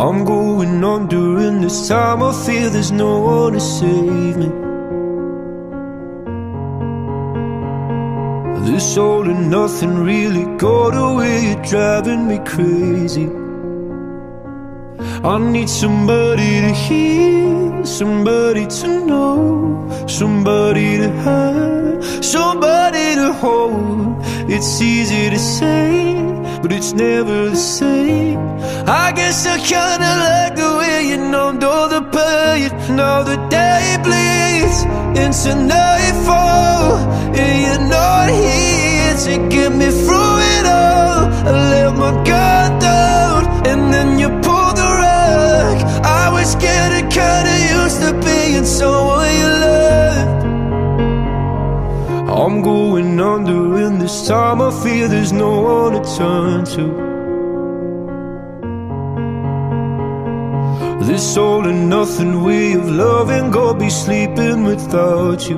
I'm going on during this time. I feel there's no one to save me. This all and nothing really got away, you're driving me crazy. I need somebody to hear, somebody to know, somebody to have, somebody to hold. It's easy to say, but it's never the same. I guess I kinda like the way you numbed all the pain. Now the day bleeds into nightfall, and you're not here to get me through it all. I let my guard down, and then you pulled the rug. I was getting kinda used to being someone you loved. I'm going under, and this time I feel there's no one to turn to. This all and nothing way of loving, go be sleeping without you.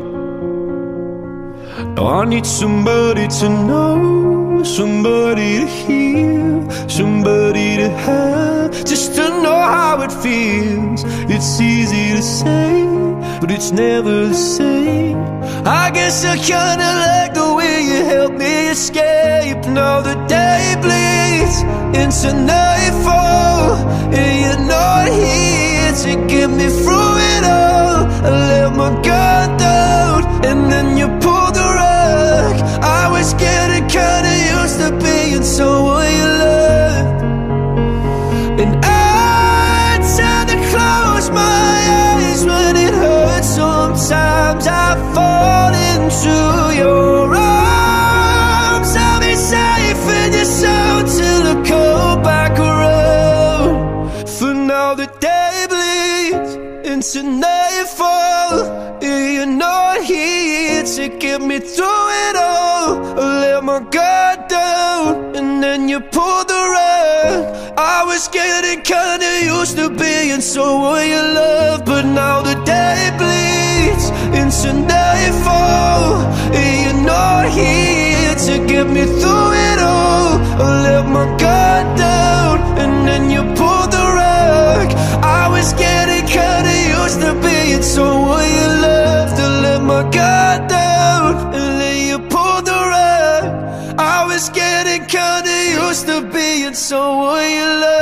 Now I need somebody to know, somebody to hear, somebody to have, just to know how it feels. It's easy to say, but it's never the same. I guess I kinda like the way you help me escape. Now the day bleeds into nightfall, and you're not here to get me through it all. I let my guard down, and then you pulled the rug. I was getting kinda used to being someone you loved. And I tend to close my eyes when it hurts. Sometimes I fall into your arms. I'll be safe in your soul till I come back around. For now the day bleeds into nightfall, and you're not here to get me through it all. I let my guard down, and then you pulled the rug. I was getting kinda used to being someone you love, but now the day bleeds into nightfall, and you're not here to get me through it all. I let my guard down, and then you pulled the rug. I was getting kinda used to being someone you loved. I let my guard down, and then you pulled the rug. I was getting kinda used to being someone you loved.